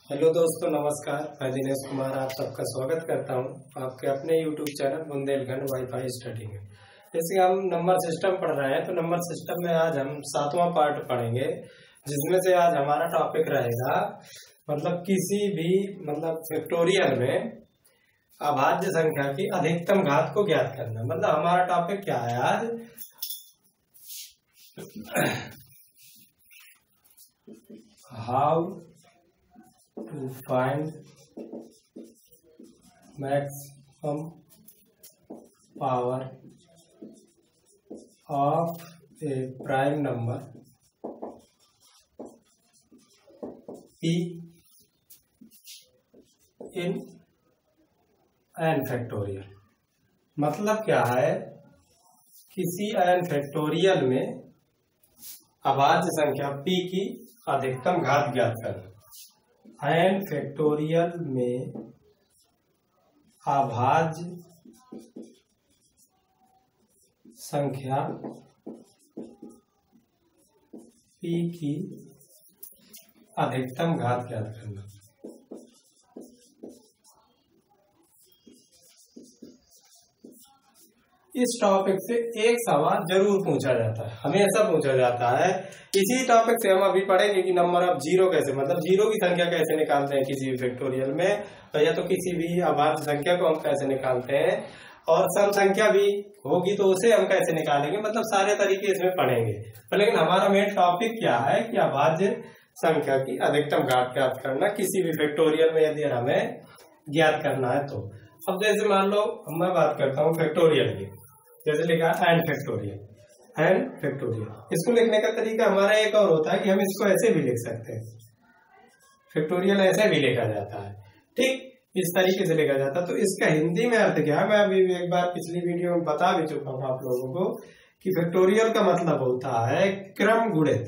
Hello दोस्तों, नमस्कार। मैं दिनेश कुमार आप सबका स्वागत करता हूं आपके अपने YouTube channel Bundelkhand WiFi study में। जैसे हम नंबर सिस्टम पढ़ रहे हैं तो नंबर सिस्टम में आज हम 7वां पार्ट पढ़ेंगे, जिसमें से आज हमारा टॉपिक रहेगा किसी भी फैक्टोरियल में अभाज्य संख्या की अधिकतम घात को ज्ञात करना। हमारा टॉपिक क्या है आज? How to find maximum power of a prime number p in n factorial. मतलब क्या है? किसी n फैक्टोरियल में अभाज्य संख्या p की अधिकतम घात ज्ञात करना। n फैक्टोरियल में अभाज्य संख्या p की अधिकतम घात ज्ञात करना। इस टॉपिक से एक सवाल जरूर पूछा जाता है, हमेशा पूछा जाता है। इसी टॉपिक से हम अभी पढ़ेंगे कि नंबर ऑफ जीरो कैसे, जीरो की संख्या कैसे निकालते हैं किसी भी फैक्टोरियल में, या तो किसी भी अभाज्य संख्या को हम कैसे निकालते हैं, और सम संख्या भी होगी तो उसे हम कैसे निकालेंगे। सारे तरीके इसमें पढ़ेंगे। लेकिन हमारा मेन टॉपिक क्या है कि अभाज्य संख्या की अधिकतम घात ज्ञात करना किसी भी फैक्टोरियल में यदि हमें ज्ञात करना है तो। अब जैसे मान लो मैं बात करता हूँ फैक्टोरियल की, जैसे लिखा एन फैक्टोरियल। इसको लिखने का तरीका हमारा एक और होता है कि हम इसको ऐसे भी लिख सकते हैं, फैक्टोरियल ऐसे भी लिखा जाता है, ठीक इस तरीके से लिखा जाता है। तो इसका हिंदी में अर्थ क्या है, मैं अभी एक बार पिछली वीडियो में बता भी चुका हूं आप लोगों को कि फैक्टोरियल का मतलब होता है क्रम गुणित,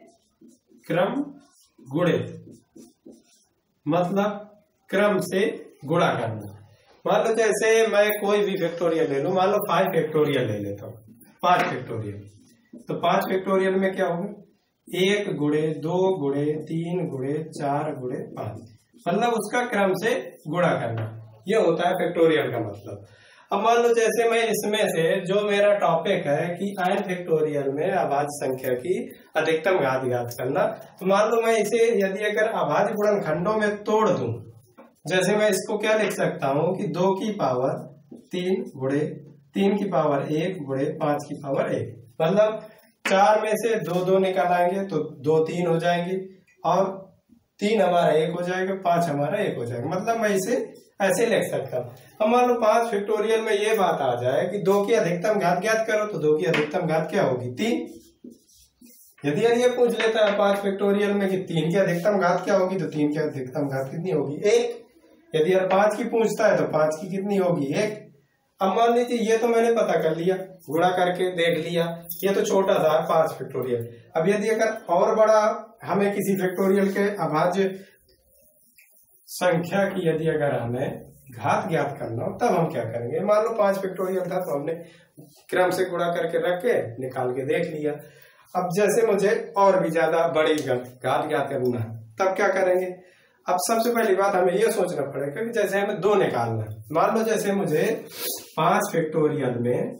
क्रम से गुणा करना। मान लो जैसे मैं कोई भी फैक्टोरियल ले लूं, मान लो 5 फैक्टोरियल ले लेता हूँ, 5 फैक्टोरियल। तो 5 फैक्टोरियल में क्या होगा? 1 गुणे 2 गुणे 3 गुणे 4 गुणे 5, उसका क्रम से गुणा करना, ये होता है फैक्टोरियल का मतलब। अब मान लो जैसे मैं इसमें से जो मेरा टॉपिक है कि n फैक्टोरियल में अभाज्य संख्या की अधिकतम घात ज्ञात करना, तो मान लो मैं इसे यदि अगर अभाज्य गुणनखंडों में तोड़ दूं, जैसे मैं इसको क्या लिख सकता हूँ कि 2 की पावर 3 गुणे 3 की पावर 1 गुणे 5 की पावर 1, 4 में से 2 2 निकालेंगे तो 2 3 हो जाएंगे, और 3 हमारा 1 हो जाएगा, 5 हमारा 1 हो जाएगा। मैं इसे ऐसे लिख सकता हूँ। अब मान लो 5 फैक्टोरियल में ये बात आ जाए कि 2 की अधिकतम घात ज्ञात करो, तो 2 की अधिकतम घात क्या होगी? 3। यदि ये पूछ लेता है 5 फैक्टोरियल में कि 3 की अधिकतम घात क्या होगी, तो 3 की अधिकतम घात कितनी होगी? 1। यदि 5 की पूछता है तो 5 की कितनी होगी? 1। अब मान लीजिए ये तो मैंने पता कर लिया, गुणा करके देख लिया, ये तो छोटा था 5 फैक्टोरियल। अब यदि अगर और बड़ा हमें किसी फैक्टोरियल के अभाज्य संख्या की यदि अगर हमें घात ज्ञात करना हो, तब हम क्या करेंगे? मान लो 5 फैक्टोरियल था तो हमने क्रम से गुणा करके रख के निकाल के देख लिया। अब जैसे मुझे और भी ज्यादा बड़ी घात ज्ञात करना है, तब क्या करेंगे? अब सबसे पहली बात हमें यह सोचना पड़ेगा कि जैसे हमें 2 निकालना है, मान लो जैसे मुझे 5 फैक्टोरियल में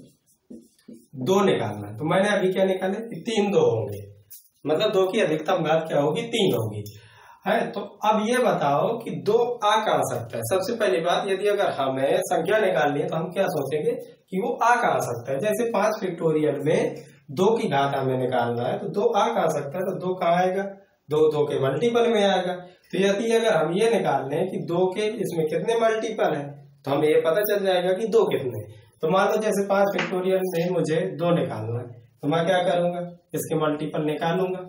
2 निकालना है, तो मैंने अभी क्या निकाले कि 3 2 होंगे, 2 की अधिकतम घात क्या होगी? 3 होगी, है। तो अब ये बताओ कि 2 आ कहाँ सकता है? सबसे पहली बात, यदि अगर हमें संख्या निकालनी है तो हम क्या सोचेंगे कि वो आ कहाँ सकता है। जैसे 5 फैक्टोरियल में 2 की घात हमें निकालना है, तो 2 आ कहाँ सकता है? तो 2 कहाँ आएगा? 2 के मल्टीपल में आएगा। तो यदि अगर हम ये निकाल लें कि 2 के इसमें कितने मल्टीपल है, तो हमें ये पता चल जाएगा कि 2 कितने। तो मान लो जैसे 5 फैक्टोरियल में मुझे 2 निकालना है, तो मैं क्या करूंगा? इसके मल्टीपल निकालूंगा।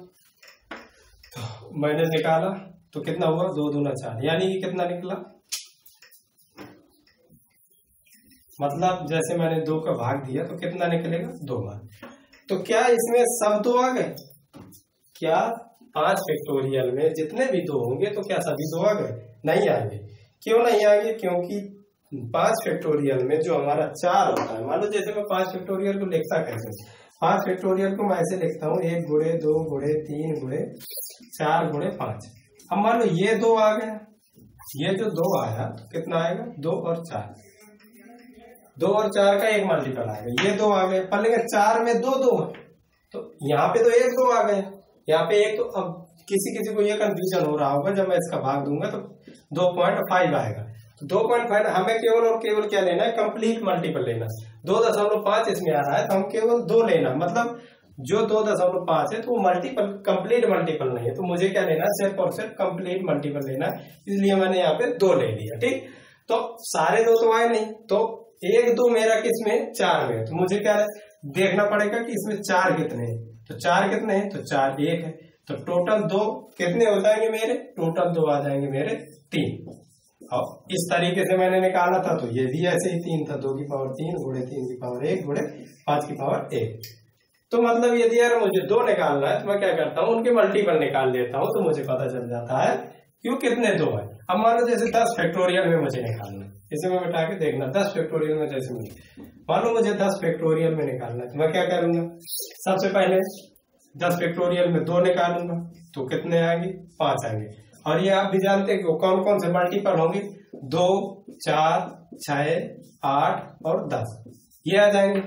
तो मैंने निकाला तो कितना हुआ? 2 दूना 4, यानी कि कितना निकला? जैसे मैंने 2 का भाग दिया तो कितना निकलेगा? 2 बार। तो क्या इसमें सब 2 आ गए? क्या 5 फैक्टोरियल में जितने भी 2 होंगे तो क्या सभी 2 आ गए? नहीं आएंगे। क्यों नहीं आएंगे? क्योंकि 5 फैक्टोरियल में जो हमारा 4 होता है, मान लो जैसे मैं 5 फैक्टोरियल को लिखता कैसे? 5 फैक्टोरियल को मैं ऐसे लिखता हूँ 1 गुणे 2 गुणे 3 गुणे 4 गुणे 5। अब मान लो ये 2 आ गया, ये जो 2 आया तो कितना आएगा 2 और 4, 2 और 4 का एक मल्टीपल आएगा, ये 2 आ गए, पर लेकिन 4 में 2 2 है तो यहाँ पे तो 1 2 आ गया, यहाँ पे 1 तो अब किसी किसी को ये कंफ्यूजन हो रहा होगा, जब मैं इसका भाग दूंगा तो 2.5 आएगा, तो 2.5 हमें केवल और केवल क्या लेना है, कंप्लीट मल्टीपल लेना। 2.5 इसमें आ रहा है तो हम केवल 2 लेना, मतलब जो 2.5 है तो वो मल्टीपल कंप्लीट मल्टीपल नहीं है, तो मुझे क्या लेना है, सिर्फ और सिर्फ कंप्लीट मल्टीपल लेना है, इसलिए मैंने यहाँ पे 2 ले लिया। ठीक, तो सारे 2 तो आए नहीं, तो 1 2 मेरा किसमें 4 में, तो मुझे क्या देखना पड़ेगा कि इसमें 4 कितने हैं, तो 4 कितने हैं, तो 4 1 है, तो टोटल 2 कितने हो जाएंगे मेरे, टोटल 2 आ जाएंगे मेरे 3। और इस तरीके से मैंने निकाला था, तो ये भी ऐसे ही 3 था, 2 की पावर 3 गुणे 3 की पावर 1 गुणे 5 की पावर 1। तो मतलब यदि यार मुझे 2 निकालना है तो मैं क्या करता हूँ, उनके मल्टीपल निकाल लेता हूँ, तो मुझे पता चल जाता है क्यों कितने 2 है। अब मान लो जैसे 10 फैक्टोरियल में मुझे निकालना है, इसे मैं बैठा के देखना 10 फैक्टोरियल में, जैसे मान लो मुझे 10 फैक्टोरियल में निकालना है तो मैं क्या करूंगा, सबसे पहले 10 फैक्टोरियल में 2 निकालूंगा तो कितने आएंगे, 5 आएंगे। और ये आप भी जानते हैं कि कौन कौन से मल्टीपल होंगे, 2 4 6 8 और 10 ये आ जाएंगे।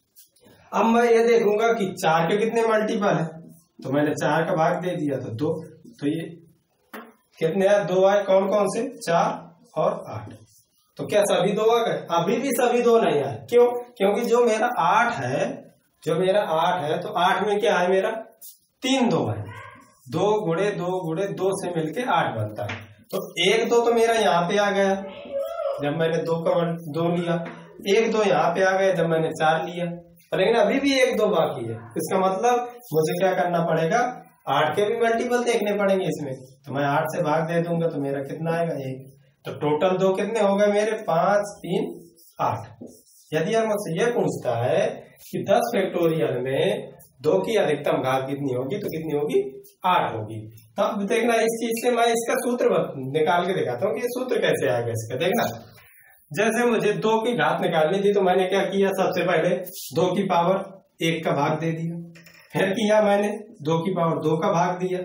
अब मैं ये देखूंगा कि 4 के कितने मल्टीपल है, तो मैंने 4 का भाग दे दिया तो 2, तो ये कितने आए, 2 आए, कौन कौन से, 4 और 8, तो क्या सभी 2 आ गए, अभी भी सभी 2 नहीं आए, क्यों, क्योंकि जो मेरा 8 है, जो मेरा 8 है तो 8 में क्या है मेरा 3 2 है, 2 गुणे 2 गुणे 2 से मिलके 8 बनता है, तो 1 2 तो मेरा यहाँ पे आ गया जब मैंने 2 का 2 लिया, 1 2 यहाँ पे आ गया जब मैंने 4 लिया, लेकिन अभी भी 1 2 बाकी है, इसका मतलब मुझे क्या करना पड़ेगा, 8 के भी मल्टीपल देखने पड़ेंगे इसमें, तो मैं 8 से भाग दे दूंगा तो मेरा कितना आएगा 1, तो टोटल 2 कितने हो गए मेरे, 5 3 8। यदि हम मुझसे ये पूछता है कि 10 फैक्टोरियल में 2 की अधिकतम घात कितनी होगी, तो कितनी होगी, 8 होगी। तब देखना इस चीज से मैं इसका सूत्र निकाल के दिखाता हूँ कि ये सूत्र कैसे आएगा इसका। देखना, जैसे मुझे 2 की घात निकालनी थी तो मैंने क्या किया, सबसे पहले 2 की पावर 1 का भाग दे दिया, फिर किया मैंने 2 की पावर 2 का भाग दिया,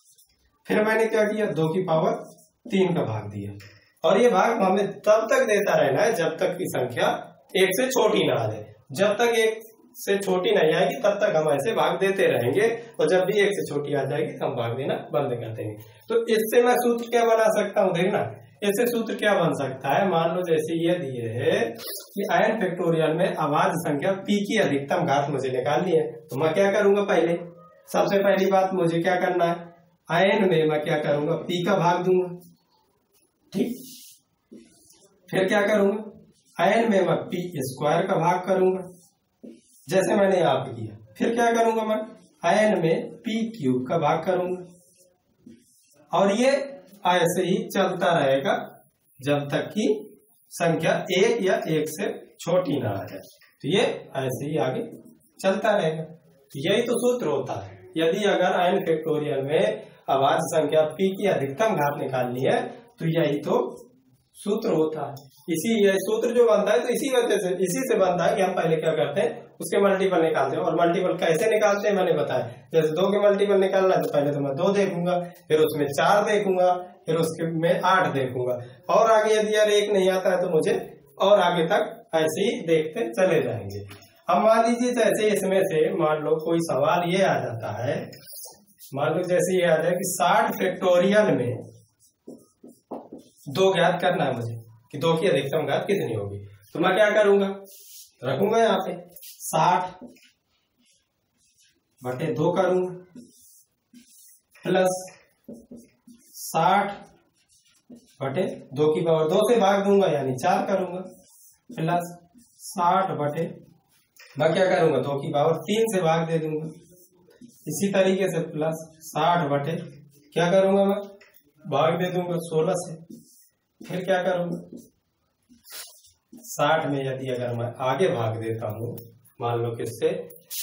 फिर मैंने क्या किया 2 की पावर 3 का भाग दिया, और ये भाग हमें तब तक देता रहना है जब तक की संख्या 1 से छोटी ना आ जाए, जब तक 1 से छोटी नहीं आएगी तब तक हम ऐसे भाग देते रहेंगे, और जब भी 1 से छोटी आ जाएगी हम भाग देना बंद कर देंगे। तो इससे मैं सूत्र क्या बना सकता हूँ, देखना इससे सूत्र क्या बन सकता है, मान लो जैसे ये दिए है कि n फैक्टोरियल में अभाज्य संख्या p की अधिकतम घात मुझे निकालनी है, तो मैं क्या करूंगा, पहले सबसे पहली बात मुझे क्या करना है, n में मैं क्या करूंगा, p का भाग दूंगा, ठीक, फिर क्या करूंगा, n में मैं p स्क्वायर का भाग करूंगा जैसे मैंने यहाँ पे किया, फिर क्या करूंगा मैं n में p क्यूब का भाग करूंगा, और ये ऐसे ही चलता रहेगा जब तक कि संख्या 1 या 1 से छोटी ना आ जाए, तो ये ऐसे ही आगे चलता रहेगा। तो यही तो सूत्र होता है, यदि अगर n फैक्टोरियल में अभाज्य संख्या p की अधिकतम घात निकालनी है तो यही तो सूत्र होता है। इसी ये सूत्र जो बनता है तो इसी वजह से, इसी से बनता है कि हम पहले क्या करते हैं, उसके मल्टीपल निकालते हैं, और मल्टीपल कैसे निकालते हैं मैंने बताया, जैसे 2 के मल्टीपल निकालना है तो पहले तो मैं 2 देखूंगा, फिर उसमें 4 देखूंगा, फिर उसके में 8 देखूंगा, और आगे यदि यार 1 नहीं आता है तो मुझे और आगे तक ऐसे ही देखते चले जाएंगे। अब मान लीजिए जैसे इसमें से मान लो कोई सवाल ये आ जाता है, मान लो जैसे ये आ जाए कि 60 फैक्टोरियल में 2 ज्ञात करना है मुझे कि 2 की अधिकतम घात कितनी होगी, तो मैं क्या करूंगा, रखूंगा यहाँ पे 60 बटे 2 करूंगा प्लस 60 बटे 2 की पावर 2 से भाग दूंगा यानी 4 करूंगा प्लस 60 बटे मैं क्या करूंगा 2 की पावर 3 से भाग दे दूंगा, इसी तरीके से प्लस 60 बटे क्या करूंगा मैं भाग दे दूंगा 16 से, फिर क्या करूंगा 60 में यदि अगर मैं आगे भाग देता हूं मान लो किससे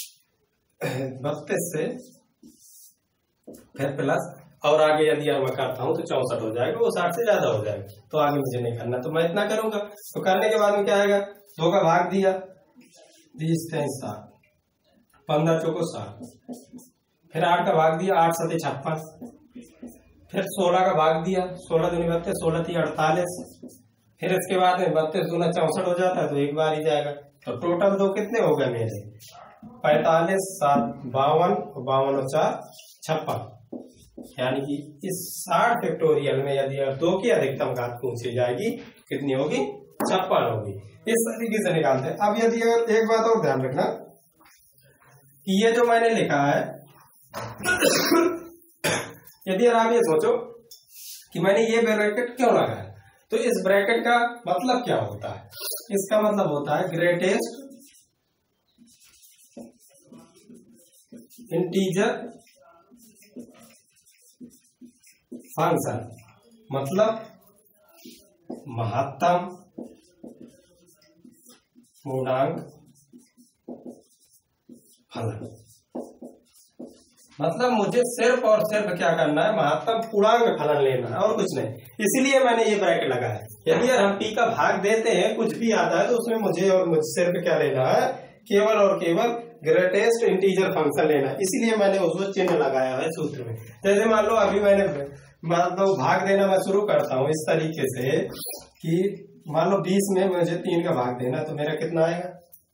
32 से, फिर प्लस और आगे यदि मैं करता हूं तो 64 हो जाएगा, वो 60 से ज्यादा हो जाएगा, तो आगे मुझे नहीं करना, तो मैं इतना करूंगा। तो करने के बाद में क्या आएगा, 2 का भाग दिया 30 7 15 चौको 60, फिर 8 का भाग दिया 8 7 56, फिर 16 का भाग दिया, 16 दूनी 32, 16 थी 48, फिर इसके बाद 32 दूना 64 हो जाता है तो एक बार ही जाएगा। तो टोटल दो कितने हो गए मेरे, 45, 7 52, 52 और 4 56। यानी कि इस 60 फैक्टोरियल में यदि दो की अधिकतम घात पूछी जाएगी कितनी होगी, 56 होगी। इस तरीके से निकालते हैं। अब यदि अगर एक बात और ध्यान रखना कि ये जो मैंने लिखा है यदि आप ये सोचो कि मैंने ये ब्रैकेट क्यों लगाया, तो इस ब्रैकेट का मतलब क्या होता है, इसका मतलब होता है ग्रेटेस्ट इंटीजर फंक्शन, मतलब महत्तम पूर्णांक फलन। मतलब मुझे सिर्फ और सिर्फ क्या करना है, महत्तम पूर्णांक फलन लेना है और कुछ नहीं। इसीलिए मैंने ये ब्रैकेट लगाया। यदि हम p का भाग देते हैं, कुछ भी आता है, तो उसमें मुझे और मुझ सिर्फ क्या लेना है, केवल और केवल ग्रेटेस्ट इंटीजर फंक्शन लेना है। इसीलिए मैंने उसको चिन्ह लगाया है सूत्र में। जैसे मान लो अभी मैंने मतलब भाग देना मैं शुरू करता हूँ इस तरीके से कि मान लो 20 में मुझे 3 का भाग देना, तो मेरा कितना आएगा,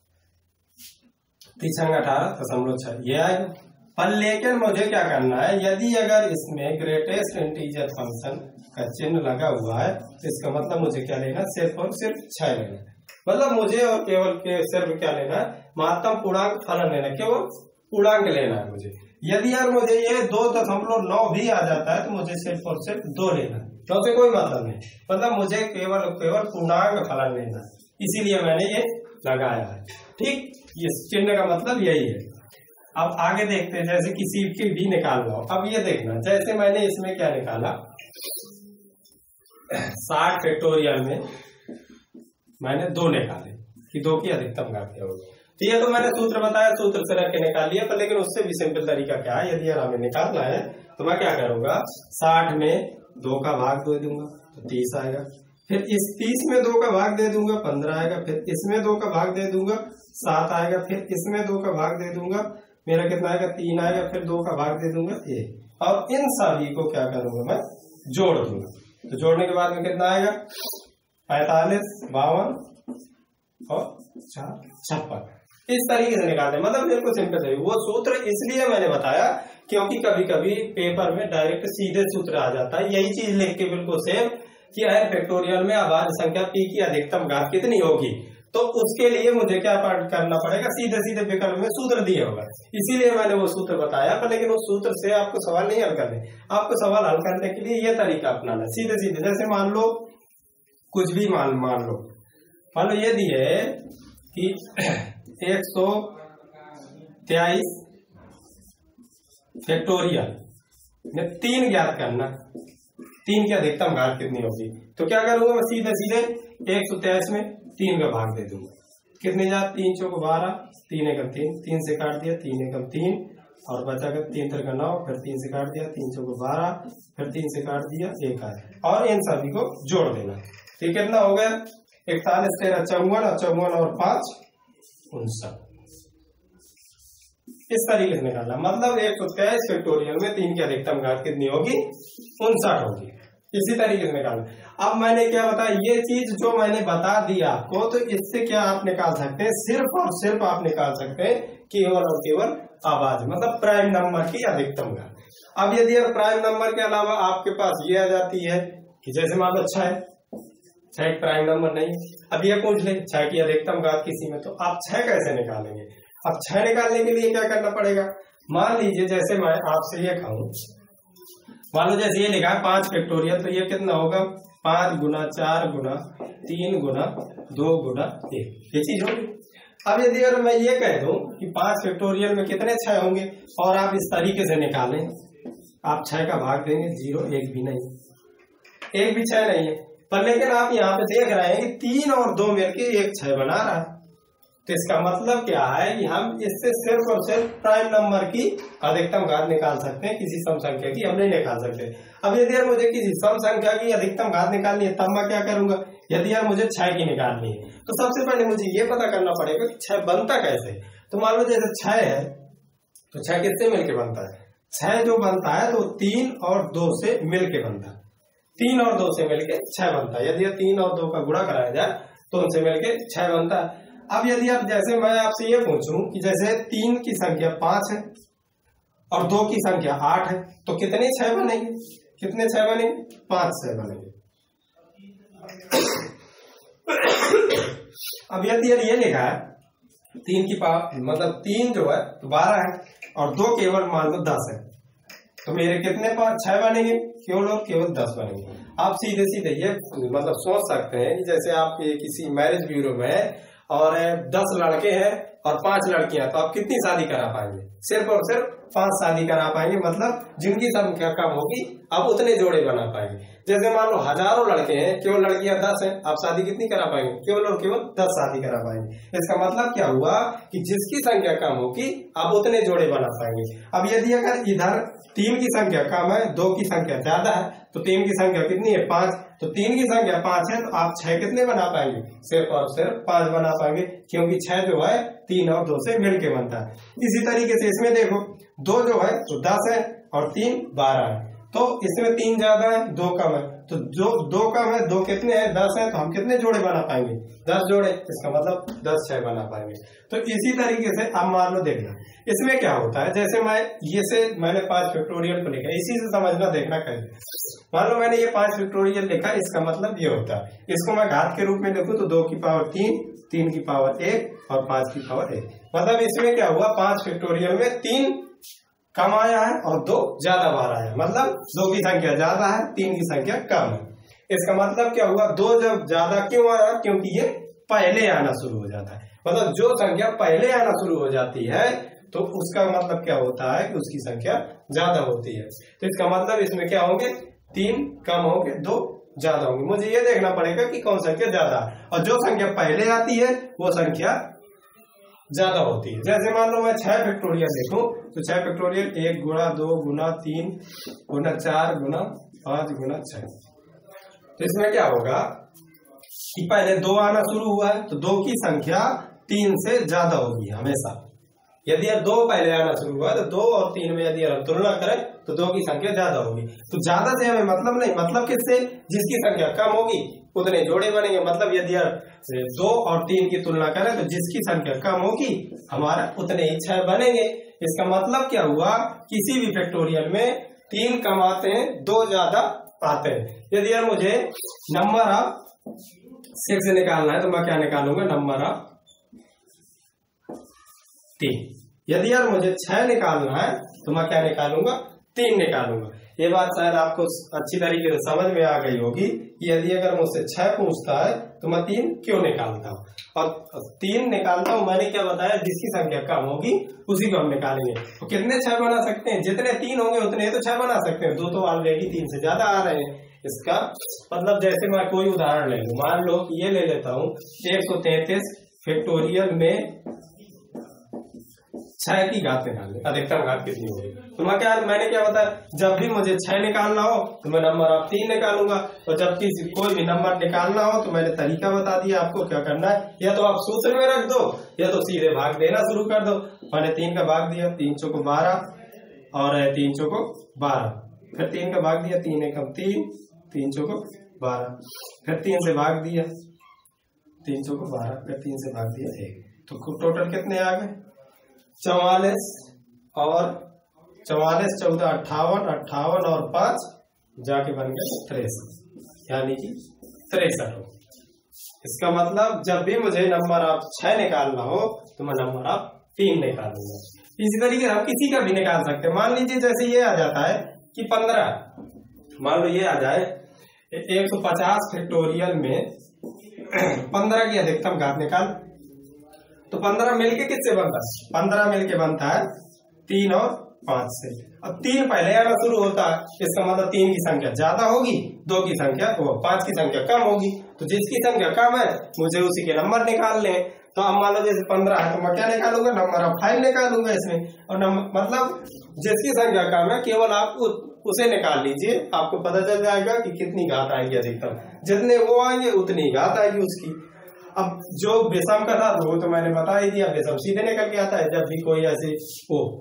18.6 ये आएगा। पर लेकिन मुझे क्या करना है, यदि अगर इसमें ग्रेटेस्ट इंटीजर फंक्शन का चिन्ह लगा हुआ है तो इसका मतलब मुझे क्या लेना, सिर्फ और सिर्फ 6 लेना है। मतलब मुझे और केवल सिर्फ क्या लेना है, महत्तम पूर्णांक फलन लेना है, केवल पूर्णांक लेना है मुझे। यदि यार मुझे ये 2.9 भी आ जाता है तो मुझे सिर्फ और सिर्फ 2 लेना है, तो उससे कोई मतलब नहीं। मतलब मुझे केवल केवल पूर्णांक फलन लेना है, इसीलिए मैंने ये लगाया है। ठीक, ये चिन्ह का मतलब यही है। अब आगे देखते हैं, जैसे किसी की भी निकाल लो। अब ये देखना, जैसे मैंने इसमें क्या निकाला, 60 फैक्टोरियल में मैंने 2 निकाले कि 2 की अधिकतम घात क्या होगी। तो ये तो मैंने सूत्र बताया, सूत्र से रख के निकाल लिया। पर लेकिन उससे भी सिंपल तरीका क्या है, यदि हमें निकालना है तो मैं क्या करूंगा, 60 में 2 का भाग दे दूंगा तो 30 आएगा। फिर इस 30 में 2 का भाग दे दूंगा 15 आएगा। फिर इसमें 2 का भाग दे दूंगा 7 आएगा। फिर इसमें 2 का भाग दे दूंगा, मेरा कितना आएगा, 3 आएगा। फिर 2 का भाग दे दूंगा 1। और इन सभी को क्या करूंगा, मैं जोड़ दूंगा। तो जोड़ने के बाद में कितना आएगा, 45, 52 और 4 56। इस तरीके से निकालते हैं। मतलब बिल्कुल सिंपल है वो सूत्र। इसलिए मैंने बताया क्योंकि कभी कभी पेपर में डायरेक्ट सीधे सूत्र आ जाता है। यही चीज लिख के बिल्कुल सेम कि n फैक्टोरियल में अभाज्य संख्या p की अधिकतम घात कितनी होगी, तो उसके लिए मुझे क्या करना पड़ेगा, सीधे सीधे विकल्प में सूत्र दिया होगा। इसीलिए मैंने वो सूत्र बताया। पर लेकिन उस सूत्र से आपको सवाल नहीं हल करने, आपको सवाल हल करने के लिए ये तरीका अपनाना, सीधे सीधे। जैसे मान लो कुछ भी मान लो ये दिए कि 123 फैक्टोरियल में 3 ज्ञात करना, 3 की अधिकतम घात कितनी होगी। तो क्या करूंगा, मैं सीधे सीधे 123 में 3 का भाग दे दूंगा। कितने जात, 3 चौक 12, 3 एकम 3, 3 से काट दिया, 3 एकम 3 और बचा कर 3 3 9, फिर 3 से काट दिया, 3 चौक 12, फिर 3 से काट दिया 1 आया। और इन सभी को जोड़ देना। तो कितना हो गया, 41 13 54 और 54 और 5 59। इस तरीके से निकालना। मतलब 123 फैक्टोरियल में 3 की अधिकतम घात कितनी होगी, 59 होगी। इसी तरीके से निकालना। अब मैंने क्या बताया, ये चीज जो मैंने बता दी आपको, तो इससे क्या आप निकाल सकते हैं, सिर्फ और सिर्फ आप निकाल सकते हैं केवल और केवल अभाज्य, मतलब प्राइम नंबर की अधिकतम घात। अब यदि प्राइम नंबर के अलावा आपके पास ये आ जाती है कि जैसे मान लो 6 एक प्राइम नंबर नहीं, अब ये पूछ ले 6 की अधिकतम घात किसी में, तो आप 6 कैसे निकालेंगे। अब 6 निकालने के लिए क्या करना पड़ेगा, मान लीजिए जैसे मैं आपसे ये कहूं, मान लो जैसे ये लिखा है 5 फैक्टोरियल, तो ये कितना होगा, 5 गुना 4 गुना 3 गुना 2 गुना 1, ये चीज होगी। अब यदि अगर मैं ये कह दूं कि 5 फैक्टोरियल में कितने 6 होंगे, और आप इस तरीके से निकालें, आप 6 का भाग देंगे 0, 1 भी नहीं, 1 भी 6 नहीं है। पर लेकिन आप यहाँ पे देख रहे हैं कि 3 और 2 मिलके 1 6 बना रहा है। तो इसका मतलब क्या है कि हम इससे सिर्फ और सिर्फ प्राइम नंबर की अधिकतम घात निकाल सकते हैं, किसी सम संख्या की हम नहीं निकाल सकते। अब यदि यार मुझे किसी सम संख्या की अधिकतम घात निकालनी है, तब मैं क्या करूंगा, यदि यार मुझे 6 की निकालनी है, तो सबसे पहले मुझे ये पता करना पड़ेगा कि 6 बनता कैसे। तो मान लो जैसे 6 है, तो 6 किससे मिलके बनता है, 6 जो बनता है तो 3 और 2 से मिलके बनता है, 3 और 2 से मिलके 6 बनता है। यदि 3 और 2 का गुणा कराया जाए तो उनसे मिलके 6 बनता है। अब यदि आप जैसे मैं आपसे ये पूछूं कि जैसे 3 की संख्या 5 है और 2 की संख्या 8 है तो कितने 6 बनेंगे? कितने 6 बनेंगे? 5 6 बनेंगे। अब यदि ये लिखा है 3 की पावर मतलब 3 जो है तो 12 है और 2 केवल मान लो 10 है तो मेरे कितने 6 बनेंगे? केवल और केवल 10 बनेंगे। आप सीधे सीधे ये मतलब सोच सकते हैं कि जैसे आप किसी मैरिज ब्यूरो में और 10 लड़के हैं और 5 लड़कियां, तो आप कितनी शादी करा पाएंगे? सिर्फ और सिर्फ 5 शादी करा पाएंगे। मतलब जिनकी संख्या कम होगी आप उतने जोड़े बना पाएंगे। जैसे मान लो हजारों लड़के हैं, केवल लड़कियां 10 हैं, आप शादी कितनी करा पाएंगे? केवल और केवल 10 शादी करा पाएंगे। इसका मतलब क्या हुआ कि जिसकी संख्या कम होगी आप उतने जोड़े बना पाएंगे। अब यदि अगर इधर 3 की संख्या कम है, 2 की संख्या ज्यादा है, तो 3 की संख्या कितनी है? 5। तो 3 की संख्या 5 है तो आप 6 कितने बना पाएंगे? सिर्फ और सिर्फ 5 बना पाएंगे, क्योंकि 6 जो है 3 और 2 से मिलके बनता है। इसी तरीके से इसमें देखो 2 जो है तो 10 है और 3 12 है, तो इसमें 3 ज्यादा है 2 कम है, तो जो 2 कम है 2 कितने हैं? 10 है, तो हम कितने जोड़े बना पाएंगे? 10 जोड़े। इसका मतलब 10 6 बना पाएंगे। तो इसी तरीके से अब मान लो देखना इसमें क्या होता है। जैसे मैंने 5 फैक्टोरियल को लिखा, इसी से समझना देखना कैसे। मान लो मैंने ये 5 फैक्टोरियल लिखा, इसका मतलब ये होता है, इसको मैं घात के रूप में लिखूं तो 2 की पावर 3, 3 की पावर 1 और 5 की पावर 1। मतलब इसमें क्या हुआ, 5 फैक्टोरियल में 3 कम आया है और 2 ज्यादा बार आया, मतलब 2 की संख्या ज्यादा है, 3 की संख्या कम है। इसका मतलब क्या हुआ, 2 जब ज्यादा क्यों आया? क्योंकि ये पहले आना शुरू हो जाता है। मतलब जो संख्या पहले आना शुरू हो जाती है तो उसका मतलब क्या होता है कि उसकी संख्या ज्यादा होती है। तो इसका मतलब इसमें क्या होंगे, 3 कम होंगे, 2 ज्यादा होंगे। मुझे ये देखना पड़ेगा कि कौन संख्या ज्यादा है, और जो संख्या पहले आती है वो संख्या ज्यादा होती है। जैसे मान लो मैं 6 फैक्टोरियल देखूं तो 6 फैक्टोरियल 1 गुणा 2 गुणा 3 गुणा 4 गुणा 5 गुणा 6। तो इसमें क्या होगा कि पहले 2 आना शुरू हुआ है तो 2 की संख्या 3 से ज्यादा होगी हमेशा। यदि 2 पहले आना शुरू हुआ तो 2 और 3 में यदि हम तुलना करें तो 2 की संख्या ज्यादा होगी। तो ज्यादा से हमें मतलब नहीं, मतलब किससे? जिसकी संख्या कम होगी उतने जोड़े बनेंगे। मतलब यदि 2 और 3 की तुलना करें तो जिसकी संख्या कम होगी हमारा उतने ही 6 बनेंगे। इसका मतलब क्या हुआ, किसी भी फैक्टोरियल में 3 कम आते हैं, 2 ज्यादा आते हैं। यदि मुझे नंबर ऑफ 6 निकालना है तो मैं क्या निकालूंगा? Number of 3। यदि मुझे 6 निकालना है तो मैं क्या निकालूंगा? 3 निकालूंगा। ये बात शायद आपको अच्छी तरीके से समझ में आ गई होगी कि यदि अगर मुझसे 6 पूछता है तो मैं 3 क्यों निकालता हूँ, और 3 निकालता हूँ। मैंने क्या बताया, जिसकी संख्या कम होगी उसी को हम निकालेंगे। तो कितने 6 बना सकते हैं? जितने 3 होंगे उतने तो 6 बना सकते हैं। 2 तो ऑलरेडी 3 से ज्यादा आ रहे हैं। इसका मतलब जैसे मैं कोई उदाहरण ले लूं, मान लो कि ये ले लेता हूँ 133 फैक्टोरियल में 6 की घात निकालनी, अधिकतम घात कितनी होगी। तो मैंने क्या बताया, जब भी मुझे 6 निकालना हो तो मैं नंबर ऑफ 3 निकालूंगा, और जब कोई भी नंबर निकालना हो तो मैंने तरीका बता दिया आपको क्या करना है। या तो आप सूत्र में रख दो या तो सीधे भाग देना शुरू कर दो। मैंने 3 का भाग दिया, 3 चौको 12 और 3 चौको 12, फिर 3 का भाग दिया, 3 एकम 3, 3 चौको 12, फिर 3 से भाग दिया, 3 चौको 12, फिर 3 से भाग दिया 1। तो टोटल कितने आ गए? 44 और 44 14 58, 58 और 5 जाके बन गए 63, यानी कि 63। इसका मतलब जब भी मुझे नंबर ऑफ 6 निकालना हो तो मैं नंबर ऑफ 3 निकालूंगा। इसी तरीके हम किसी का भी निकाल सकते हैं। मान लीजिए जैसे ये आ जाता है कि 15, मान लो ये आ जाए 150 फैक्टोरियल में 15 की अधिकतम घात निकाल, तो 15 मिलके किससे बनता है? 15 मिलके बनता है 3 और 5 से। अब 3 पहले आना शुरू होता है, इसका मतलब 3 की संख्या ज्यादा होगी, 2 की संख्या 5 की संख्या कम होगी। तो जिसकी संख्या कम है मुझे उसी के नंबर निकालने हैं। तो अब मान लो जैसे 15 है तो मैं क्या निकालूंगा? नंबर ऑफ 5 निकालूंगा इसमें। और मतलब जिसकी संख्या कम है केवल आप उसे निकाल लीजिए, आपको पता चल जाएगा कि कितनी घात आएगी अधिकतम। जितने वो आएंगे उतनी घात आएगी उसकी। अब जो विषम का था वो तो मैंने बता ही दिया, विषम सीधे निकल के आता है। जब भी कोई ऐसे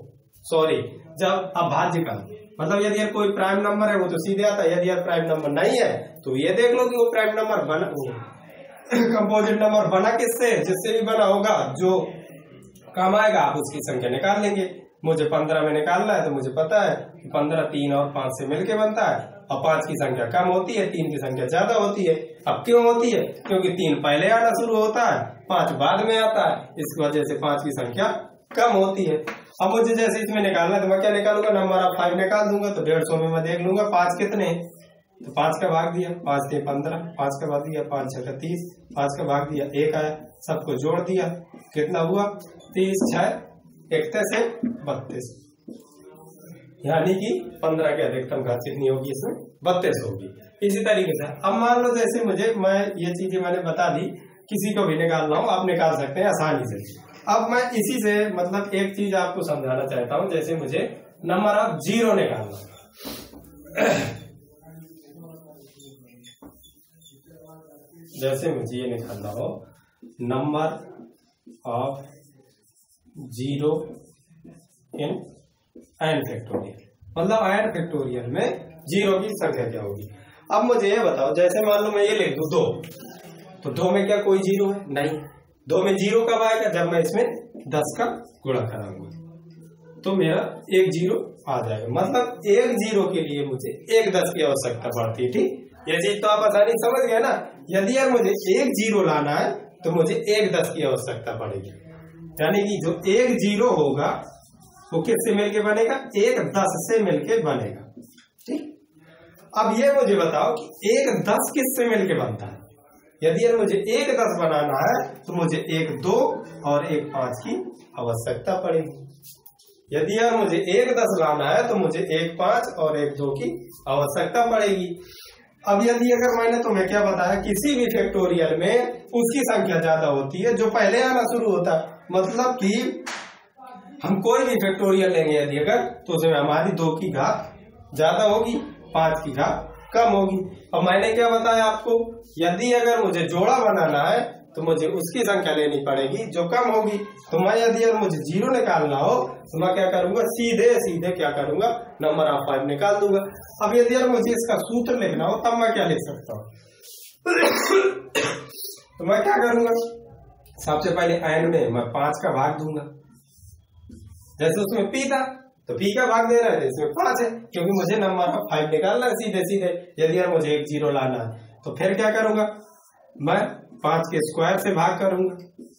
सॉरी, जब अभाज्य का मतलब यदि कोई प्राइम नंबर है वो तो सीधे आता है, यदि प्राइम नंबर नहीं है तो ये देख लो कि वो प्राइम नंबर बना, कंपोजिट नंबर बना किससे, जिससे भी बना होगा जो काम आएगा आप उसकी संख्या निकाल लेंगे। मुझे 15 में निकालना है तो मुझे पता है कि 15 3 और 5 से मिलके बनता है, और 5 की संख्या कम होती है, 3 की संख्या ज्यादा होती है। अब क्यों होती है? क्योंकि 3 पहले आना शुरू होता है, 5 बाद में आता है, इस वजह से 5 की संख्या कम होती है। अब मुझे जैसे इसमें निकालना है तो मैं क्या निकालूंगा, नंबर ऑफ 5 निकाल दूंगा। तो 150 में मैं देख लूंगा 5 कितने हैं, तो 5 का भाग दिया, 5 से 15, 5 का भाग दिया, 5 6 30, 5 का भाग दिया, 1 आया, सबको जोड़ दिया, कितना हुआ 30 6 31 से 32, यानी कि 15 की अधिकतम घात कितनी होगी, इसमें 32 होगी। इसी तरीके से अब मान लो जैसे मैं ये चीजें मैंने बता दी, किसी को भी निकालना हो आप निकाल सकते हैं आसानी से। अब मैं इसी से मतलब एक चीज आपको समझाना चाहता हूं, जैसे मुझे नंबर ऑफ 0 निकालना है, जैसे मुझे ये निकालना हो number of 0 in n factorial, मतलब n फैक्टोरियल में 0 की संख्या क्या होगी। अब मुझे ये बताओ, जैसे मान लो मैं ये लिख दूं 2, तो 2 में क्या कोई 0 है? नहीं। 2 में 0 कब आएगा? जब मैं इसमें 10 का गुणा कराऊंगा तो मेरा 1 0 आ जाएगा। मतलब 1 0 के लिए मुझे 1 10 की आवश्यकता पड़ती है। ठीक, ये चीज तो आप आसानी समझ गए ना। यदि यार मुझे 1 0 लाना है तो मुझे 1 10 की आवश्यकता पड़ेगी, यानी कि जो 1 0 होगा वो किससे मिलके बनेगा? 1 10 से मिलके बनेगा। ठीक, अब ये मुझे बताओ कि 1 10 किससे मिलके बनता है। यदि यार मुझे 1 10 बनाना है तो मुझे 1 2 और 1 5 की आवश्यकता पड़ेगी। यदि यार मुझे 1 10 लाना है तो मुझे 1 5 और 1 2 की आवश्यकता पड़ेगी। अब यदि अगर मैंने तुम्हें क्या बताया, किसी भी फैक्टोरियल में उसकी संख्या ज्यादा होती है जो पहले आना शुरू होता है, मतलब कि हम कोई भी फैक्टोरियल लेंगे यदि अगर, तो उसमें हमारी 2 की घात ज्यादा होगी, 5 की घात कम होगी। और मैंने क्या बताया आपको, यदि अगर मुझे जोड़ा बनाना है तो मुझे उसकी संख्या लेनी पड़ेगी जो कम होगी। तो मैं यदि यार मुझे 0 निकालना हो तो मैं क्या करूंगा, सीधे क्या करूंगा, नंबर ऑफ 5 निकाल दूंगा। अब यदि यार मुझे इसका सूत्र लिखना हो तब मैं क्या लिख सकता हूँ तो मैं क्या करूंगा, सबसे पहले n में मैं 5 का भाग दूंगा, जैसे उसमें p था तो p का भाग देना है, तो इसमें 5 है, क्योंकि मुझे नंबर ऑफ 5 निकालना है सीधे। यदि यार मुझे 1 0 लाना है तो फिर क्या करूंगा, मैं 5 के स्क्वायर से भाग करूंगा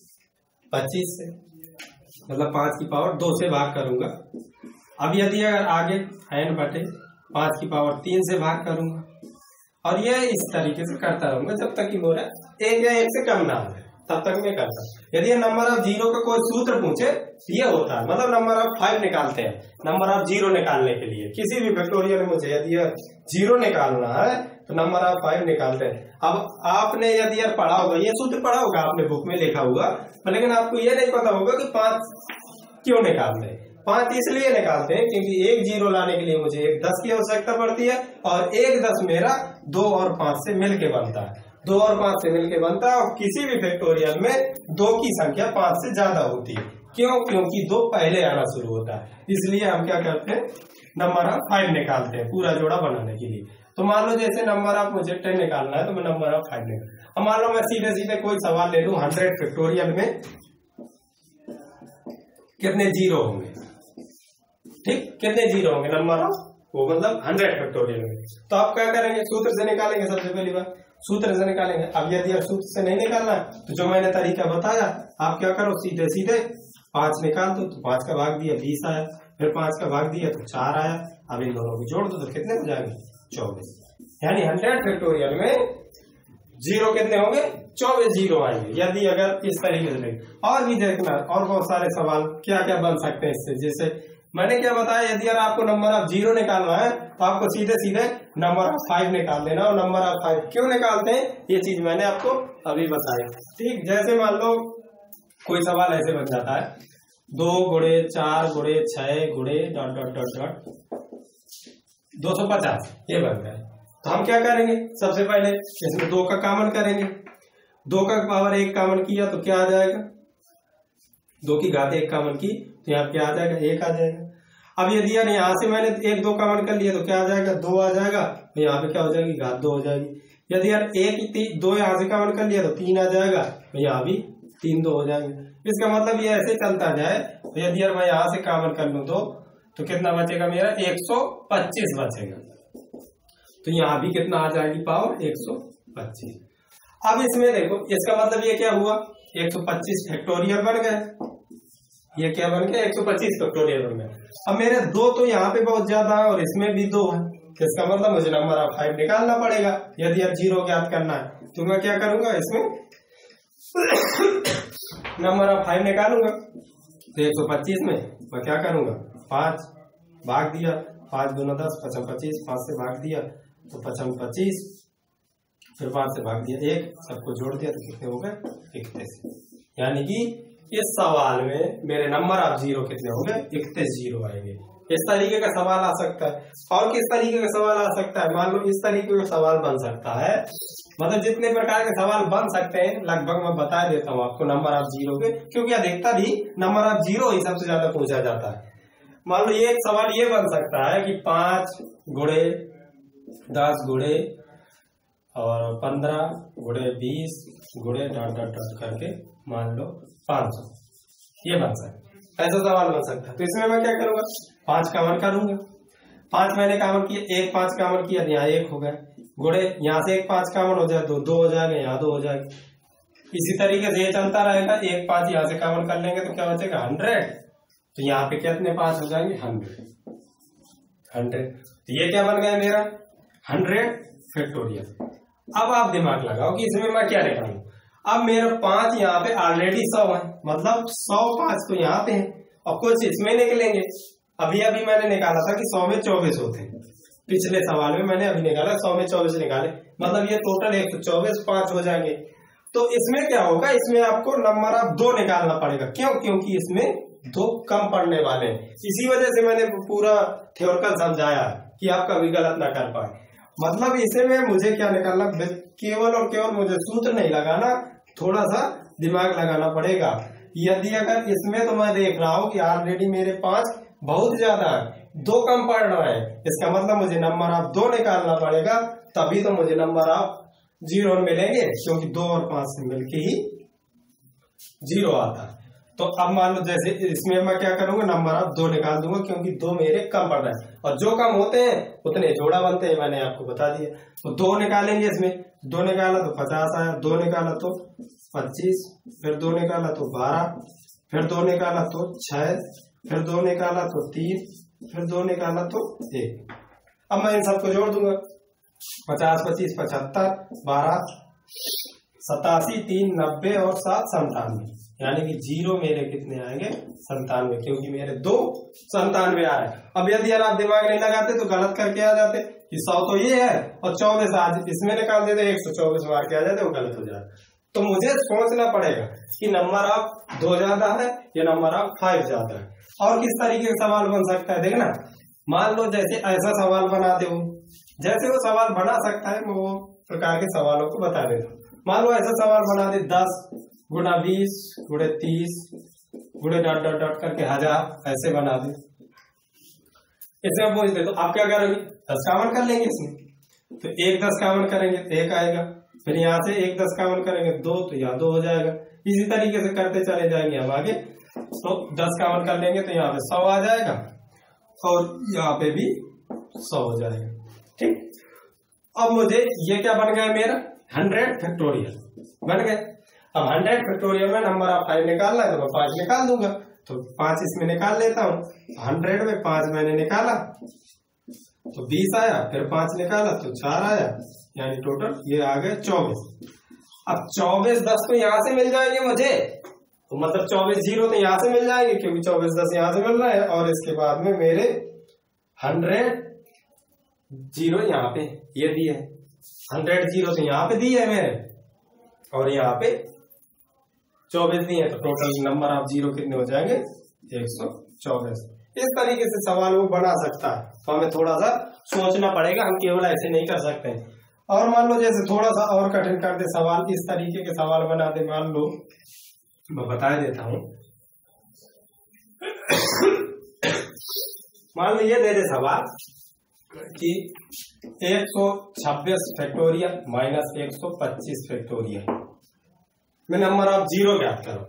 25 से, मतलब 5 की पावर 2 से भाग करूंगा। अब यदि अगर आगे n बटे 5 की पावर 3 से भाग करूंगा, और ये इस तरीके से करता रहूंगा जब तक कि मेरा 1 या 1 से कम ना हो, तब तक मैं करता। यदि नंबर ऑफ 0 का कोई सूत्र पूछे ये होता है, मतलब नंबर ऑफ 5 निकालते हैं नंबर ऑफ 0 निकालने के लिए। किसी भी फैक्टोरियल में मुझे यदि 0 निकालना है तो नंबर ऑफ 5 निकालते हैं। अब आपने यदि यार पढ़ा होगा, ये सूत्र पढ़ा होगा आपने, बुक में लिखा हुआ, लेकिन आपको ये नहीं पता होगा कि 5 क्यों निकालते हैं। 5 इसलिए निकालते हैं क्योंकि 1 0 लाने के लिए मुझे 1 10 की आवश्यकता पड़ती है, और 1 10 मेरा 2 और 5 से मिलके बनता है, 2 और 5 से मिलके बनता है। और किसी भी फैक्टोरियल में 2 की संख्या 5 से ज्यादा होती है। क्यों? क्योंकि 2 पहले आना शुरू होता है, इसलिए हम क्या करते हैं, नंबर ऑफ 5 निकालते हैं पूरा जोड़ा बनाने के लिए। तो मान लो जैसे नंबर ऑफ मुझे 10 निकालना है तो मैं नंबर ऑफ 5 निकाल। अब मान लो मैं सीधे कोई सवाल ले लूं, 100 फैक्टोरियल में कितने 0 होंगे। ठीक, कितने 0 होंगे नंबर ऑफ, वो मतलब 100 फैक्टोरियल में। तो आप क्या करेंगे, सूत्र से निकालेंगे। सबसे पहली बार सूत्र से निकालेंगे। अब यदि आप सूत्र से नहीं निकालना है तो जो मैंने तरीका बताया आप क्या करो, सीधे 5 निकाल दो, तो 5 का भाग दिया 20 आया, फिर 5 का भाग दिया तो 4 आया। अब इन दोनों को जोड़ दो तो कितने हो जाएंगे, 24। यानी 100 फैक्टोरियल में 0 कितने होंगे, 24 0 आएंगे। यदि अगर इस तरीके से और भी देखना, और बहुत सारे सवाल क्या क्या बन सकते हैं इससे। जैसे मैंने क्या बताया, यदि यार आपको नंबर ऑफ 0 निकालना है तो आपको सीधे नंबर ऑफ 5 निकाल देना। और नंबर ऑफ 5 क्यों निकालते हैं ये चीज मैंने आपको अभी बताई। ठीक, जैसे मान लो कोई सवाल ऐसे बन जाता है, 2 गुणे 4 गुणे 6 गुणे ... 250 ये बन गया। तो हम क्या करेंगे, सबसे पहले इसमें 2 का कॉमन करेंगे। 2 का पावर 1 कॉमन किया तो क्या आ जाएगा, 2 की घात 1 कॉमन की तो यहाँ क्या आ जाएगा, 1 आ जाएगा। अब यदि यार यहाँ से मैंने 1 2 कॉमन कर लिया तो क्या आ जाएगा, 2 आ जाएगा, तो यहाँ पे क्या हो जाएगी, घात 2 हो जाएगी। यदि यार 1 2 यहाँ से कॉमन कर लिया तो 3 आ जाएगा, तो यहाँ भी 3 2 हो जाएंगे। इसका मतलब ये ऐसे चलता जाए। तो यदि यार मैं यहाँ से कॉमन कर लूँ तो कितना बचेगा मेरा, 125 बचेगा। तो यहाँ भी कितना आ जाएगी पावर, 125। अब इसमें देखो, इसका मतलब ये क्या हुआ, 125 फैक्टोरियल बन गए। ये क्या बन गया, 125 फैक्टोरियल बन गए। अब मेरे 2 तो यहाँ पे बहुत ज्यादा है और इसमें भी 2 है, इसका मतलब मुझे नंबर ऑफ 5 निकालना पड़ेगा। यदि अब 0 ज्ञात करना है तो मैं क्या करूंगा, इसमें नंबर ऑफ 5 निकालूंगा। तो 125 में मैं क्या करूंगा, 5 भाग दिया, 5 दूना 10, 55 25, 5 से भाग दिया तो 55 25, फिर 5 से भाग दिया 1, सबको जोड़ दिया तो कितने हो गए, 31। यानी कि इस सवाल में मेरे नंबर ऑफ 0 कितने होंगे, 31 0 आएंगे। इस तरीके का सवाल आ सकता है। और किस तरीके का सवाल आ सकता है, मान लो इस तरीके का सवाल बन सकता है। मतलब जितने प्रकार के सवाल बन सकते हैं लगभग मैं बता देता हूँ आपको नंबर ऑफ 0 के, क्योंकि अधिकतर ही नंबर ऑफ 0 ही सबसे ज्यादा पूछा जाता है। मान लो ये एक सवाल ये बन सकता है कि 5 गुणे 10 गुणे और 15 गुणे 20 गुणे डॉट डॉट डॉट करके मान लो 500, ये बन सकता है, ऐसा सवाल बन सकता है। तो इसमें मैं क्या करूंगा, 5 कॉमन करूंगा, 5 मैंने कॉमन किया, 1 5 कॉमन किया, यहाँ 1 हो गया, गुणे यहाँ से 1 5 कॉमन हो जाए तो 2 हो जाएगा, यहाँ 2 हो जाएगा। इसी तरीके से ये चलता रहेगा, 1 5 यहाँ से कॉमन कर लेंगे तो क्या बचेगा, 100। तो यहाँ पे कितने 5 हो जाएंगे, 100। तो ये क्या बन गया मेरा, 100 फैक्टोरियल। अब आप दिमाग लगाओ कि इसमें मैं क्या निकालूं। अब मेरा 5 यहाँ पे ऑलरेडी 100 है, मतलब 100 5 तो यहाँ पे है और कुछ इसमें निकलेंगे। अभी मैंने निकाला था कि 100 में 24 होते हैं, पिछले सवाल में मैंने अभी निकाला 100 में 24 निकाले, मतलब ये टोटल 124 5 हो जाएंगे। तो इसमें क्या होगा, इसमें आपको नंबर ऑफ 2 निकालना पड़ेगा। क्यों, क्योंकि इसमें 2 कम पड़ने वाले हैं। इसी वजह से मैंने पूरा थ्योरिकल समझाया कि आप कभी गलत ना कर पाए। मतलब इसे में मुझे क्या निकालना, केवल और केवल मुझे सूत्र नहीं लगाना, थोड़ा सा दिमाग लगाना पड़ेगा। यदि अगर इसमें तो मैं देख रहा हूँ कि ऑलरेडी मेरे 5 बहुत ज्यादा है, 2 कम पड़ रहा है, इसका मतलब मुझे नंबर ऑफ 2 निकालना पड़ेगा, तभी तो मुझे नंबर ऑफ 0 मिलेंगे, क्योंकि 2 और 5 से मिलके ही 0 आता है। तो अब मान लो जैसे इसमें मैं क्या करूंगा, नंबर ऑफ 2 निकाल दूंगा, क्योंकि 2 मेरे कम पड़ रहे हैं और जो कम होते हैं उतने जोड़ा बनते हैं, मैंने आपको बता दिया। तो 2 निकालेंगे, इसमें 2 निकाला तो 50 आया, 2 निकाला तो 25, फिर 2 निकाला तो 12, फिर 2 निकाला तो 6, फिर 2 निकाला तो 3, फिर 2 निकाला तो 1। अब मैं इन सबको जोड़ दूंगा, 50 25 75 12 87 3 90 और 7 97, यानी कि 0 मेरे कितने आएंगे, 97, क्योंकि मेरे 2 97 आ रहे हैं। अब यदि यार आप दिमाग नहीं लगाते तो गलत करके आ जाते कि 100 तो ये है और 24 आज इसमें निकाल देते, 124 मार के आ जाते, वो गलत हो जाता। तो मुझे सोचना पड़ेगा कि नंबर ऑफ 2 ज्यादा है या नंबर ऑफ 5 ज्यादा है। और किस तरीके का सवाल बन सकता है, देखना, मान लो जैसे ऐसा सवाल बनाते हो, जैसे वो सवाल बना सकता है मैं वो प्रकार के सवालों को बता देता हूँ। मान लो ऐसा सवाल बना दे 10 गुणा 20 गुणे 30 गुणे डॉट डॉट डॉट करके 1000, ऐसे बना दे। इसमें पूछ दे तो आप क्या करोगे, 10 कॉमन कर लेंगे इसमें, तो 1 10 कॉमन करेंगे तो 1 आएगा, फिर यहाँ से 1 10 कॉमन करेंगे 2, तो यहाँ 2 हो जाएगा। इसी तरीके से करते चले जाएंगे हम आगे। तो 10 कॉमन कर लेंगे तो यहाँ पे 100 आ जाएगा और यहाँ पे भी 100 हो जाएगा। ठीक, अब मुझे ये क्या बन गया मेरा, 100 फैक्टोरियल बन गए। अब 100 फैक्टोरियल में नंबर ऑफ 5 निकालना है तो मैं 5 निकाल दूंगा, तो 5 इसमें निकाल लेता हूँ। 100 में 5 मैंने निकाला तो 20 आया, फिर 5 निकाला तो 4 आया, यानी टोटल ये आ गए 24। अब 24 10 तो यहाँ से मिल जाएंगे मुझे, तो मतलब 24 0 तो यहाँ से मिल जाएंगे, क्योंकि 24 10 यहाँ से मिल रहा है। और इसके बाद में मेरे 100 0 यहाँ पे ये दिए है, 100 0 तो यहाँ पे दिए है मेरे, और यहाँ पे 24 दिए, तो टोटल नंबर ऑफ 0 कितने हो जाएंगे, 124। इस तरीके से सवाल वो बना सकता है, तो हमें थोड़ा सा सोचना पड़ेगा, हम केवल ऐसे नहीं कर सकते हैं। और मान लो जैसे थोड़ा सा और कठिन कर दे सवाल, इस तरीके के सवाल बना दे, मान लो मैं बता देता हूं। मान लीजिए दे दे सवाल कि 126 फैक्टोरियल माइनस 125 फैक्टोरियल में नंबर ऑफ जीरो ज्ञात करो,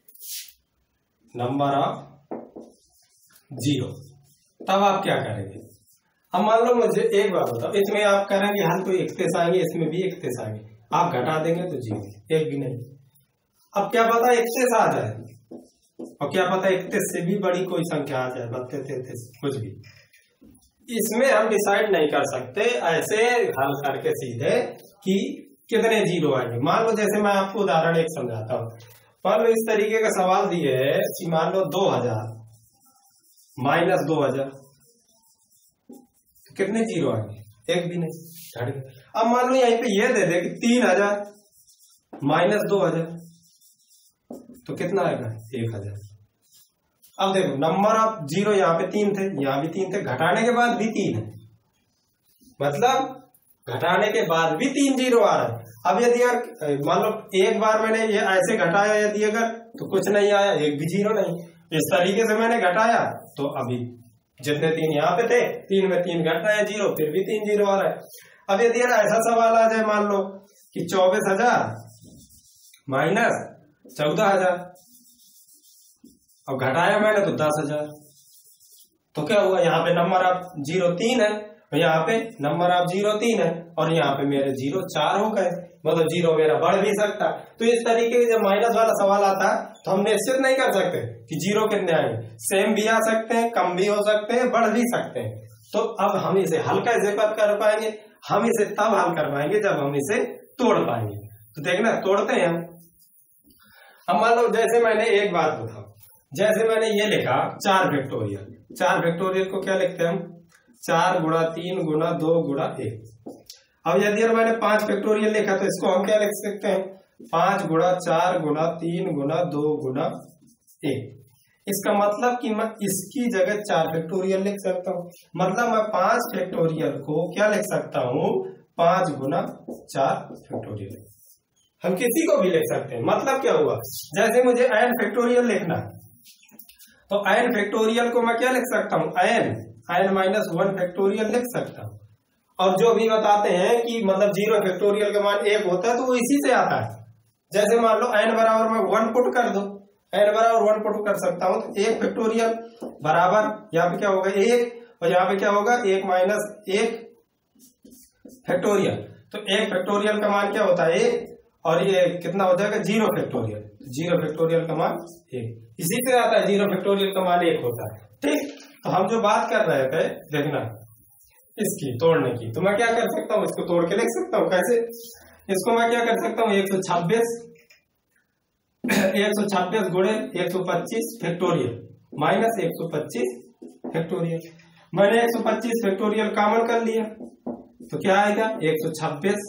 नंबर ऑफ जीरो। तब आप क्या करेंगे? अब मान लो मुझे एक बात बताओ, इसमें आप करेंगे हल तो इकतीस आएंगे, इसमें भी इकतीस आएंगे, आप घटा देंगे तो जीरो, एक भी नहीं। अब क्या पता 31 आ जाए, और क्या पता 31 से भी बड़ी कोई संख्या आ जाए, 32, 33, कुछ भी। इसमें हम डिसाइड नहीं कर सकते ऐसे हल करके सीधे कि कितने जीरो आएंगे। मान लो जैसे मैं आपको उदाहरण एक समझाता हूँ। मान लो इस तरीके का सवाल दिए है कि मान लो 2000 माइनस 2000, कितने जीरो आएंगे? एक भी नहीं। अब मान लो यहीं पे ये दे दे कि 3000 माइनस 2000, तो कितना आएगा? 1000। अब देखो नंबर ऑफ जीरो यहाँ पे 3 थे, यहाँ भी 3 थे, घटाने के बाद भी 3 है, मतलब घटाने के बाद भी 3 जीरो आ रहा है। अब यदि यार मान लो एक बार मैंने ये ऐसे घटाया यदि अगर, तो कुछ नहीं आया, एक भी जीरो नहीं। इस तरीके से मैंने घटाया तो अभी जितने 3 यहाँ पे थे, 3 में 3 घट रहे हैं जीरो, फिर भी 3 जीरो आ रहा है। अब यदि यार ऐसा सवाल आ जाए, मान लो कि 24,000 माइनस 14,000, अब घटाया मैंने तो 10,000, तो क्या हुआ? यहाँ पे नंबर ऑफ जीरो 3 है, और यहाँ पे नंबर ऑफ जीरो 3 है, और यहाँ पे मेरे जीरो 4 हो गए, मतलब जीरो मेरा बढ़ भी सकता। तो इस तरीके से जब माइनस वाला सवाल आता है तो हम निश्चित नहीं कर सकते कि जीरो कितने आएंगे, सेम भी आ सकते हैं, कम भी हो सकते हैं, बढ़ भी सकते हैं। तो अब हम इसे हल कैसे कर पाएंगे? हम इसे तब हल कर पाएंगे जब हम इसे तोड़ पाएंगे। तो देखना तोड़ते हैं हम। अब मान लो जैसे मैंने एक बात बताओ, जैसे मैंने ये लिखा 4 फैक्टोरियल, 4 फैक्टोरियल को क्या लिखते हैं हम? 4 गुणा 3 गुणा 2 गुणा 1। अब यदि मैंने 5 फैक्टोरियल लिखा तो इसको हम क्या लिख सकते हैं? 5 गुणा 4 गुणा 3 गुणा 2 गुणा 1। इसका मतलब कि मैं इसकी जगह 4 फैक्टोरियल लिख सकता हूँ, मतलब मैं 5 फैक्टोरियल को क्या लिख सकता हूँ? 5 गुणा 4 फैक्टोरियल। हम किसी को भी लिख सकते हैं। मतलब क्या हुआ? जैसे मुझे n फैक्टोरियल लिखना है तो n फैक्टोरियल को मैं क्या लिख सकता हूँ? n माइनस 1 फैक्टोरियल लिख सकता हूँ। और जो भी बताते हैं कि मतलब 0 फैक्टोरियल का मान 1 होता है तो वो इसी से आता है। जैसे मान लो n बराबर मैं 1 पुट कर दो, n बराबर 1 पुट कर सकता हूँ, तो 1 फैक्टोरियल बराबर यहाँ पे क्या होगा? 1, और यहाँ पे क्या होगा? 1 माइनस 1 फैक्टोरियल। तो 1 फैक्टोरियल का मान क्या होता है? 1, और ये कितना हो जाएगा? 0 फैक्टोरियल। 0 फैक्टोरियल का मान 1, इसी से आता है। 0 फैक्टोरियल का मान 1 होता है। ठीक, तो हम जो बात कर रहे थे देखना इसकी तोड़ने की, तो मैं क्या कर सकता हूँ? इसको तोड़ के लिख सकता हूँ। कैसे? इसको मैं क्या कर सकता हूँ? 126 गुणे 125 फैक्टोरियल माइनस 125 फैक्टोरियल। मैंने 125 फैक्टोरियल कॉमन कर लिया तो क्या आएगा? 126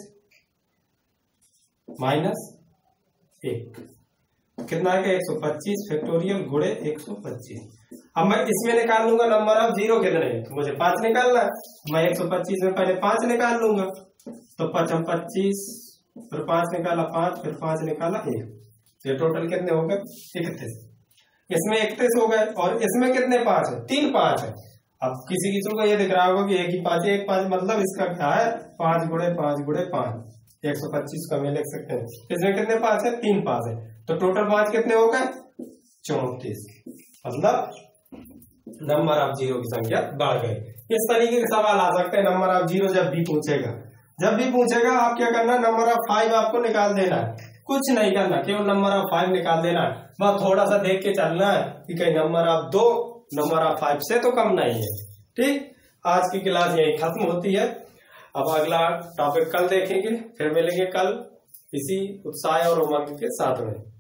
माइनस 1, कितना आएगा? 125 फैक्टोरियल गुणे 125। अब मैं इसमें निकाल लूंगा नंबर ऑफ जीरो कितने, तो मुझे 5 निकालना है। मैं 125 में पहले 5 निकाल लूंगा, तो 25 फिर 5 निकाला 5, फिर 5 निकाला 1, ये टोटल कितने हो गए? 31। इसमें 31 हो गए, और इसमें कितने 5 है? 3 5 है। अब किसी को ये दिख रहा होगा कि एक ही 5 है, एक 5, मतलब इसका क्या है? 5 गुणे 5 गुणे 5, 125 का मैं लिख सकते हैं। इसमें कितने 5 है? 3 5 है, तो टोटल 5 कितने हो गए? 34। मतलब नंबर ऑफ जीरो की संख्या बढ़ गई। इस तरीके के सवाल आ सकते हैं नंबर ऑफ जीरो जब भी पूछेगा। जब भी पूछेगा आप क्या करना? नंबर ऑफ 5 आपको निकाल देना है, कुछ नहीं करना, केवल नंबर ऑफ 5 निकाल देना है। बस थोड़ा सा देख के चलना है कि कहीं नंबर ऑफ 2 नंबर ऑफ 5 से तो कम नहीं है। ठीक, आज की क्लास यही खत्म होती है। अब अगला टॉपिक कल देखेंगे, फिर मिलेंगे कल इसी उत्साह और उमंग के साथ में।